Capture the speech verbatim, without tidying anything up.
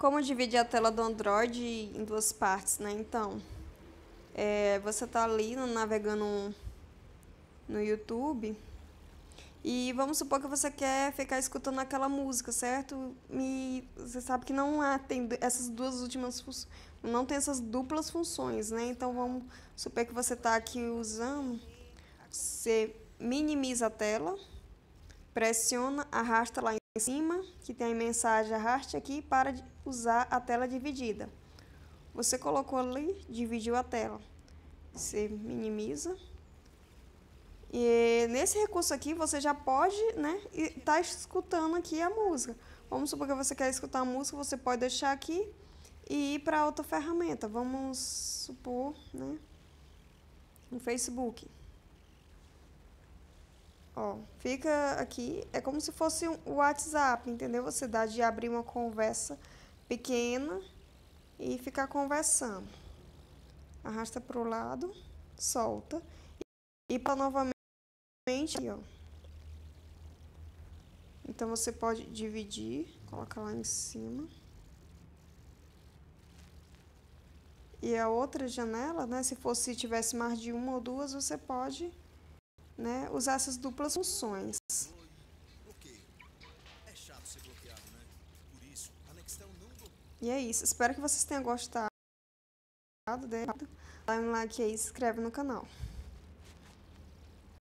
Como dividir a tela do Android em duas partes, né? Então, é, você tá ali navegando no YouTube e vamos supor que você quer ficar escutando aquela música, certo? E você sabe que não há, tem essas duas últimas funções, não tem essas duplas funções, né? Então, vamos supor que você tá aqui usando, você minimiza a tela, pressiona, arrasta lá em cima, que tem a mensagem arraste aqui para usar a tela dividida. Você colocou ali, dividiu a tela. Você minimiza. E nesse recurso aqui você já pode, né, estar tá escutando aqui a música. Vamos supor que você quer escutar a música, você pode deixar aqui e ir para outra ferramenta. Vamos supor, né, no Facebook. Ó, fica aqui, é como se fosse o WhatsApp, entendeu? Você dá de abrir uma conversa pequena e ficar conversando. Arrasta para o lado, solta e para novamente aqui, ó. Então você pode dividir, colocar lá em cima. E a outra janela, né, se fosse se tivesse mais de uma ou duas, você pode, né, usar essas duplas funções. E é isso. Espero que vocês tenham gostado. Dá um like aí e se inscreve no canal.